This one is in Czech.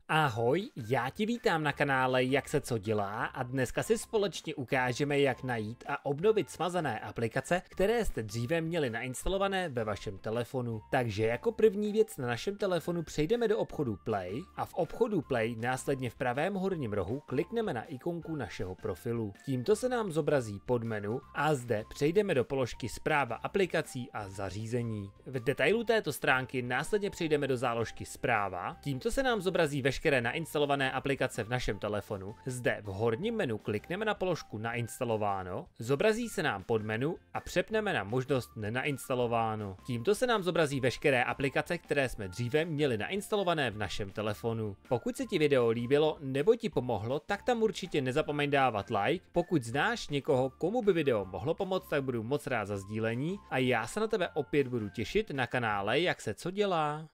Ahoj, já ti vítám na kanále Jak se co dělá a dneska si společně ukážeme, jak najít a obnovit smazané aplikace, které jste dříve měli nainstalované ve vašem telefonu. Takže jako první věc na našem telefonu přejdeme do obchodu Play a v obchodu Play následně v pravém horním rohu klikneme na ikonku našeho profilu. Tímto se nám zobrazí podmenu a zde přejdeme do položky Správa aplikací a zařízení. V detailu této stránky následně přejdeme do záložky Správa. Tímto se nám zobrazí veškeré nainstalované aplikace v našem telefonu. Zde v horním menu klikneme na položku Nainstalováno, zobrazí se nám podmenu a přepneme na možnost Nenainstalováno. Tímto se nám zobrazí veškeré aplikace, které jsme dříve měli nainstalované v našem telefonu. Pokud se ti video líbilo nebo ti pomohlo, tak tam určitě nezapomeň dávat like. Pokud znáš někoho, komu by video mohlo pomoct, tak budu moc rád za sdílení a já se na tebe opět budu těšit na kanále Jak se co dělá.